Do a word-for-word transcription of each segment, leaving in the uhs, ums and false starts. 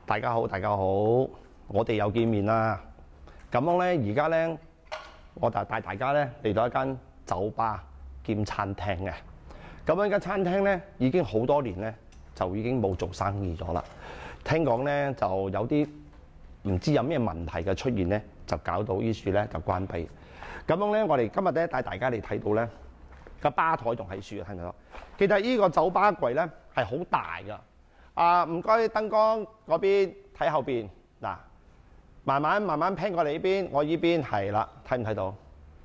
大家好，大家好，我哋又見面啦。咁樣咧，而家咧，我就帶大家咧嚟到一間酒吧兼餐廳嘅。咁樣間餐廳咧已經好多年咧就已經冇做生意咗啦。聽講咧就有啲唔知有咩問題嘅出現咧，就搞到於是咧就關閉。咁樣咧，我哋今日咧帶大家嚟睇到咧個吧台仲喺樹啊，睇唔睇到？記得呢個酒吧櫃咧係好大㗎。啊，唔該，燈光嗰邊睇後邊嗱，慢慢慢慢拼過嚟呢邊，我呢邊係啦，睇唔睇到？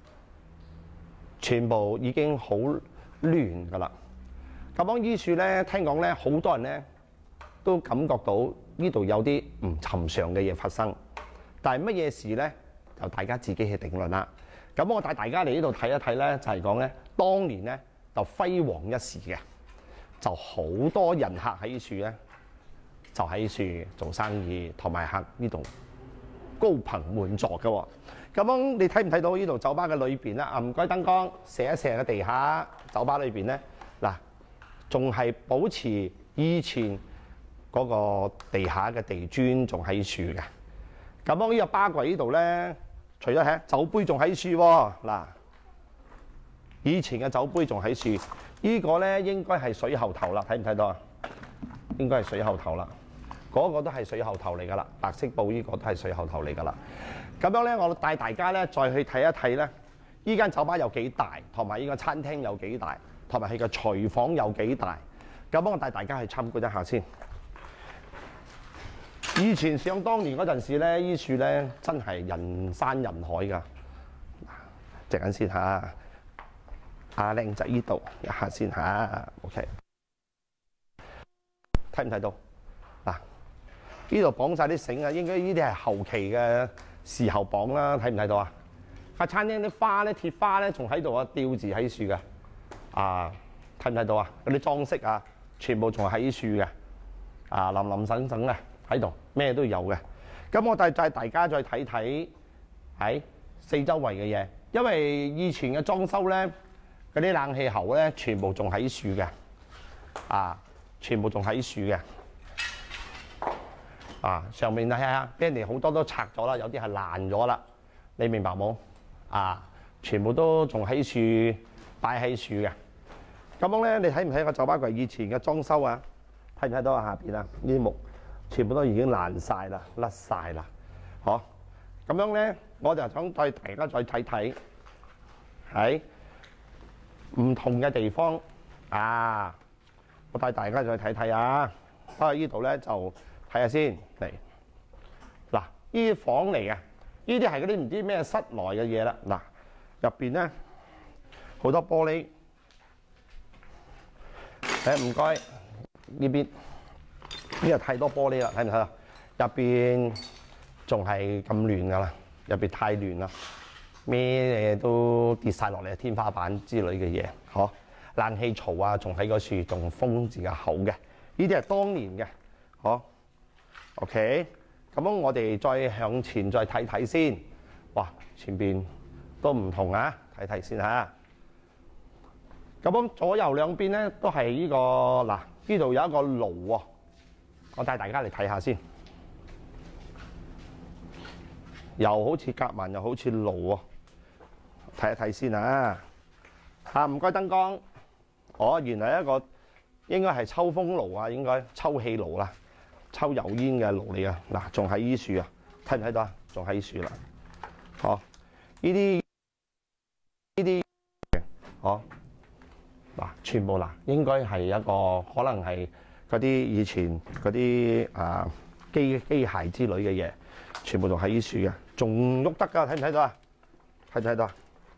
全部已經好亂㗎啦。咁樣依處咧，聽講咧，好多人咧都感覺到呢度有啲唔尋常嘅嘢發生，但係乜嘢事咧，就大家自己去定論啦。咁我帶大家嚟呢度睇一睇咧，就係講咧，當年咧就輝煌一時嘅。就好多人客喺呢處咧，就喺處做生意，同埋客呢度高朋滿座嘅喎。咁樣你睇唔睇到呢度酒吧嘅裏邊咧？啊，唔該燈光射一射嘅地下，酒吧裏邊咧嗱，仲係保持以前嗰個地下嘅地磚仲喺處嘅。咁樣呢個吧櫃呢度咧，除咗睇酒杯仲喺處喎嗱，以前嘅酒杯仲喺處。呢個咧應該係水喉頭啦，睇唔睇到啊？應該係水喉頭啦，嗰個都係水喉頭嚟㗎啦，白色布呢個都係水喉頭嚟㗎啦。咁樣咧，我帶大家咧再去睇一睇咧，呢間酒吧有幾大，同埋呢個餐廳有幾大，同埋佢個廚房有幾大。咁我帶大家去參觀一下先。以前想當年嗰陣時咧，呢處咧真係人山人海㗎。靜緊先嚇。阿靚仔呢度一下先嚇 ，OK， 睇唔睇到？嗱，呢度綁晒啲繩啊，應該呢啲係後期嘅時候綁啦，睇唔睇到啊？個餐廳啲花咧，鐵花咧，仲喺度啊，吊住喺樹嘅，啊，睇唔睇到啊？嗰啲裝飾啊，全部仲喺樹嘅，啊，林林省省嘅喺度，咩都有嘅。咁我帶帶大家再睇睇喺四周圍嘅嘢，因為以前嘅裝修咧。嗰啲冷氣喉咧，全部仲喺樹嘅，啊，全部仲喺樹嘅，啊，上面睇下，俾人哋好多都拆咗啦，有啲係爛咗啦，你明白冇？啊，全部都仲喺樹，擺喺樹嘅。咁樣咧，你睇唔睇個酒吧櫃以前嘅裝修啊？睇唔睇到啊？下邊啊，呢啲木全部都已經爛晒啦，甩晒啦，嗬。咁樣咧，我就想帶大家再睇睇，喺唔同嘅地方啊！我帶大家再睇睇啊！啊，呢度咧就睇下先嚟。嗱，呢啲房嚟嘅，呢啲係嗰啲唔知咩室內嘅嘢啦。嗱，入邊咧好多玻璃。誒，唔該，呢邊呢度太多玻璃啦，睇唔睇啊？入邊仲係咁亂㗎啦，入邊太亂啦。咩嘢都跌晒落嚟，天花板之類嘅嘢，嗬？冷氣槽啊，仲喺個樹，仲封住個口嘅。呢啲係當年嘅，嗬 ？OK， 咁樣我哋再向前再睇睇先。哇，前邊都唔同啊，睇睇先嚇。咁樣左右兩邊咧都係呢個嗱，呢度有一個爐喎，我帶大家嚟睇下先。又好似夾萬，又好似爐喎。睇一睇先啊！啊，唔該燈光。哦，原來一個應該係抽風爐啊，應該抽氣爐啦，抽油煙嘅爐嚟嘅。嗱，仲喺依樹啊，睇唔睇到啊？仲喺樹啦。哦，呢啲呢啲，哦，嗱，全部嗱，應該係一個可能係嗰啲以前嗰啲啊機機械之類嘅嘢，全部仲喺依樹嘅，仲喐得㗎，睇唔睇到啊？睇唔睇到啊？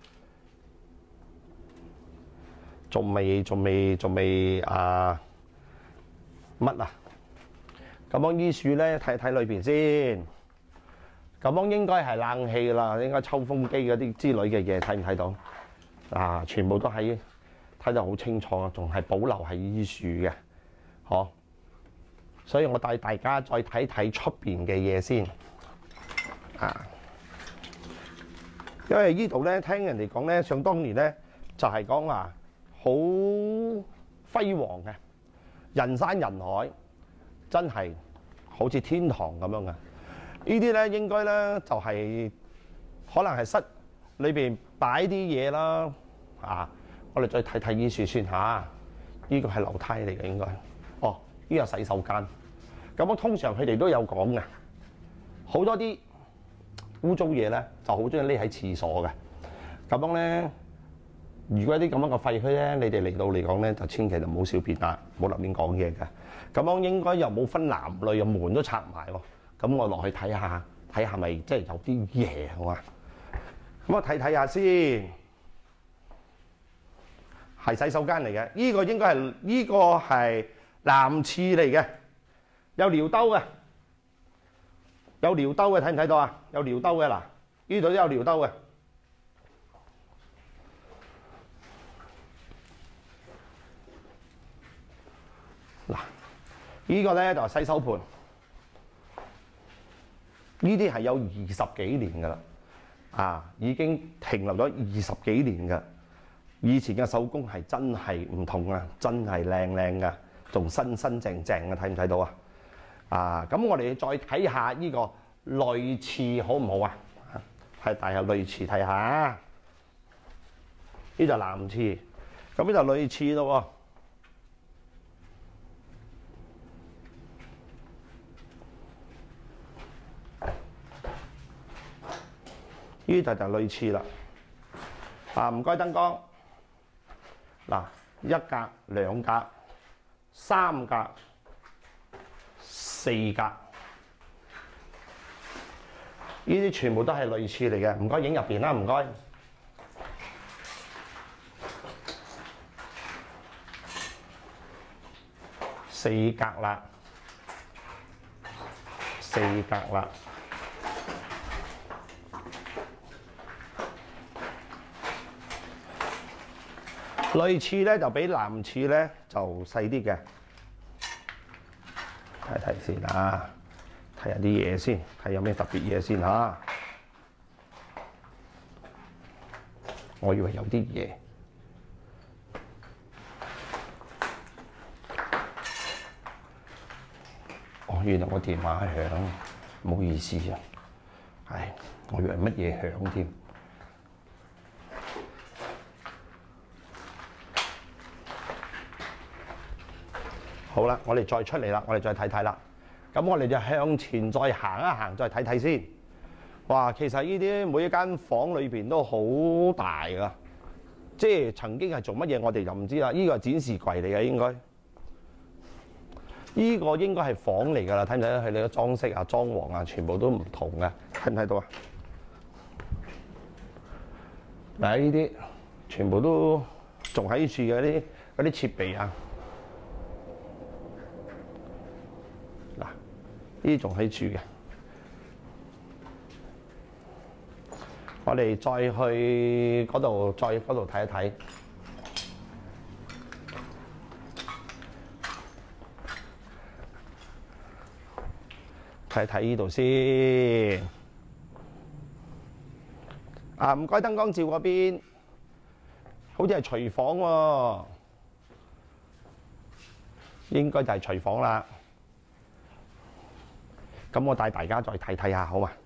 仲未，仲未，仲未啊！乜啊？咁樣依樹咧，睇睇裏邊先。咁樣應該係冷氣啦，應該抽風機嗰啲之類嘅嘢，睇唔睇到？啊，全部都喺睇得好清楚啊，仲係保留喺依樹嘅，嗬。所以我帶大家再睇睇出邊嘅嘢先。啊，因為呢度咧，聽人哋講咧，想當年咧就係講話。好輝煌嘅，人山人海，真係好似天堂咁樣嘅。呢啲咧應該咧就係、是、可能係室裏邊擺啲嘢啦。啊，我哋再睇睇呢處先嚇。呢、啊呢個係樓梯嚟嘅應該。哦，呢個洗手間。咁樣通常佢哋都有講嘅，好多啲污糟嘢咧就好中意匿喺廁所嘅。咁樣咧，如果啲咁樣嘅廢墟咧，你哋嚟到嚟講咧，就千祈就唔好小便啦，唔好立亂講嘢嘅。咁樣應該又冇分男女，又門都拆埋喎。咁我落去睇下，睇下咪即係有啲嘢好嘛？咁我睇睇下先，係洗手間嚟嘅。呢個應該係呢個係男廁嚟嘅，有尿兜嘅，有尿兜嘅，睇唔睇到啊？有尿兜嘅嗱，呢度都有尿兜嘅。嗱，呢個咧就係洗手盆，呢啲係有二十幾年㗎啦，啊，已經停留咗二十幾年㗎。以前嘅手工係真係唔同啊，真係靚靚㗎，仲新新淨淨嘅，睇唔睇到啊？啊，咁我哋再睇下呢個女廁好唔好啊？係帶下女廁睇下，呢就男廁，咁呢就女廁咯喎。呢度就類似啦，啊唔該燈光，嗱一格、兩格、三格、四格，呢啲全部都係類似嚟嘅，唔該影入邊啦，唔該。四格啦，四格啦。女廁咧就比男廁咧就細啲嘅，睇睇先啊，睇下啲嘢先，睇有咩特別嘢先嚇。我以為有啲嘢，哦，原來我電話響，唔好意思啊，唉，我以為乜嘢響添。好啦，我哋再出嚟啦，我哋再睇睇啦。咁我哋就向前再行一行，再睇睇先。哇，其實呢啲每一間房裏邊都好大㗎，即係曾經係做乜嘢我哋就唔知啦。呢個係展示櫃嚟嘅應該，呢個應該係房嚟㗎啦。睇唔睇到佢哋嘅裝飾啊、裝潢啊，全部都唔同嘅，睇唔睇到啊？嗱，呢啲全部都仲喺處嘅啲嗰啲設備啊。呢啲仲喺住嘅，我哋再去嗰度，再嗰度睇一睇，睇一睇呢度先。啊，唔該燈光照嗰邊，好似係廚房喎，應該就係廚房啦。咁我帶大家再睇睇下，好嘛？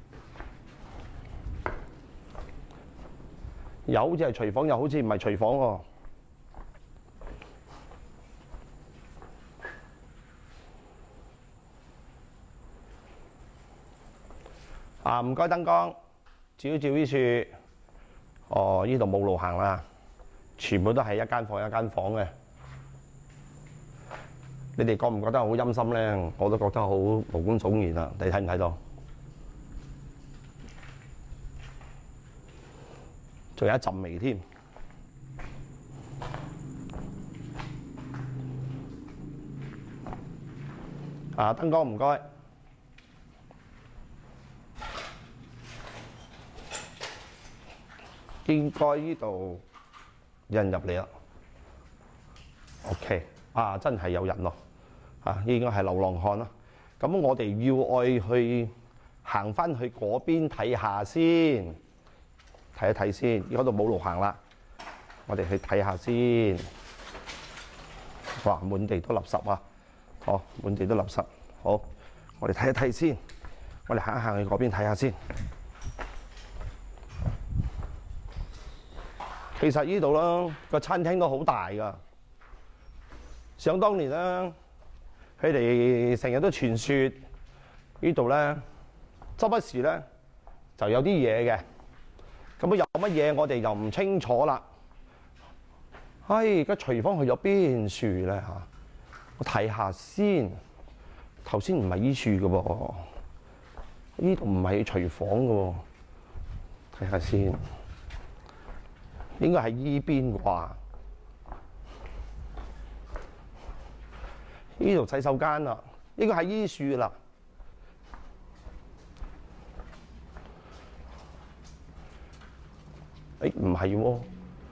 有好似係廚房，又好似唔係廚房喎。啊，唔該燈光，照照呢處。哦，呢度冇路行啦，全部都係一間房一間房嘅。你哋覺唔覺得好陰森咧？我都覺得好毛骨悚然啊！你睇唔睇到？仲有一陣味添。啊，燈光唔該。應該呢度有人入嚟啦。OK， 啊，真係有人咯。啊，應該係流浪漢啦。咁我哋要愛去行翻去嗰邊睇下先，睇一睇先。嗰度冇路行啦，我哋去睇下先。哇，滿地都垃圾啊！哦，滿地都垃圾。好， 我哋睇一睇先，我哋行一行去嗰邊睇下先。其實呢度啦，個餐廳都好大㗎。想當年啦，佢哋成日都傳說呢度咧，周不時咧就有啲嘢嘅。咁有乜嘢我哋又唔清楚啦。唉，而家廚房去咗邊處咧嚇？我睇下先。頭先唔係依處嘅噃，呢度唔係廚房嘅喎。睇下先。應該係依邊啩？呢度洗手間啦，應該係依樹啦。誒唔係喎，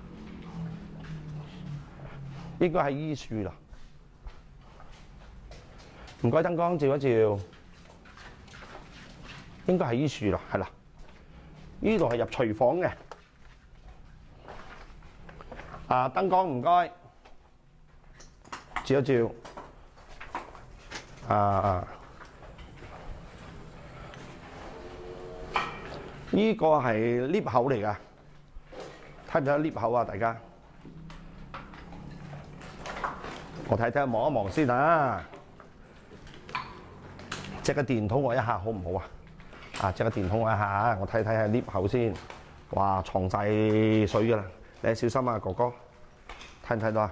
應該係依樹啦。唔該，燈光照一照，應該係依樹啦，係啦。呢度係入廚房嘅。啊，燈光唔該，照一照。啊，呢個係 lift 口嚟㗎，睇唔睇到 lift 口啊？大家，我睇睇望一望先啊。借個電筒我一下好唔好啊？啊，借個電筒我一下，我睇睇下 lift 口先。哇，藏晒水㗎啦！你小心啊，哥哥，睇唔睇到啊？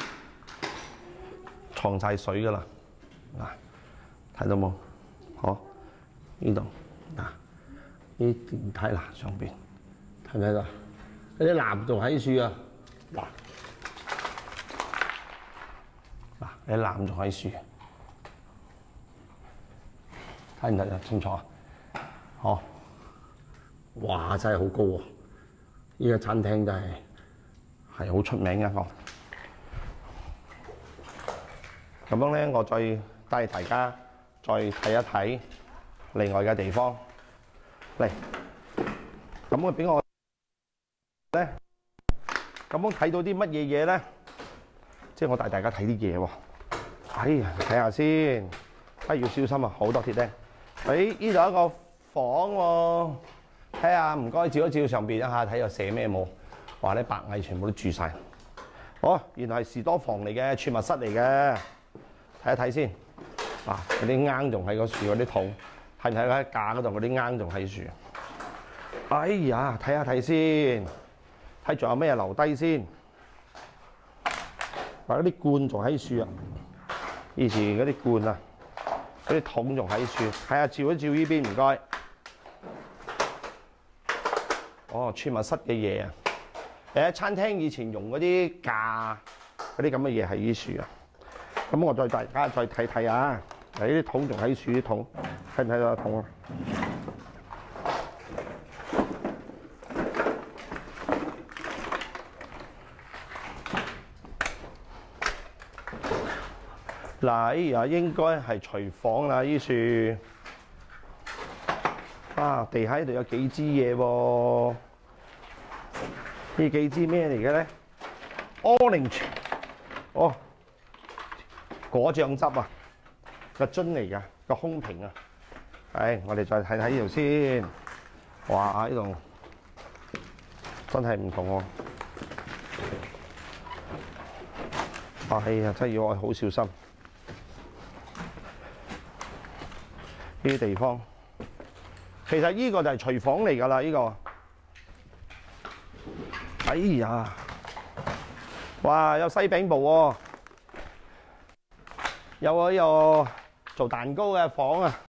藏晒水㗎啦，嗱，睇到冇？好，呢度嗱，呢電梯啦上邊，睇唔睇到？嗰啲藍仲喺樹啊，嗱，嗱，啲藍仲喺樹，睇唔睇得清楚啊？好，哇，真係好高喎！呢個餐廳真係係好出名嘅一個。咁樣咧，我再帶大家再睇一睇另外嘅地方嚟。咁佢俾我咧，咁樣睇到啲乜嘢嘢咧？即係我帶大家睇啲嘢喎。哎呀，睇下先，啊要小心啊，好多鐵釘。誒，呢度一個房喎。睇下，唔該，照一照上邊一下，睇下寫咩冇？話啲白蟻全部都住晒。哦，原來係士多房嚟嘅，儲物室嚟嘅。睇一睇先。嗱，嗰啲罌仲喺個樹，嗰啲桶，睇唔睇喺架嗰度嗰啲罌仲喺樹？哎呀，睇下睇先，睇仲有咩留低先？話嗰啲罐仲喺樹啊！以前嗰啲罐啊，嗰啲桶仲喺樹。睇下照一照呢邊，唔該。哦，儲物室嘅嘢啊！誒，餐廳以前用嗰啲架嗰啲咁嘅嘢係依樹啊。咁我再大家再睇睇啊！嗱，呢啲桶仲喺樹啲桶，睇唔睇到個桶啊？嗱，哎呀，應該係廚房啦，依樹。啊，地下呢度有幾支嘢喎？呢幾支咩嚟嘅咧 ？Orange， 哦，果醬汁啊，個樽嚟㗎，個空瓶啊。係，我哋再睇睇呢度先。哇！呢度真係唔同喎。啊，係啊，真係要我好小心呢啲地方。其實呢個就係廚房嚟㗎啦，呢個。哎呀！哇，有西餅部喎，有個有做蛋糕嘅房啊！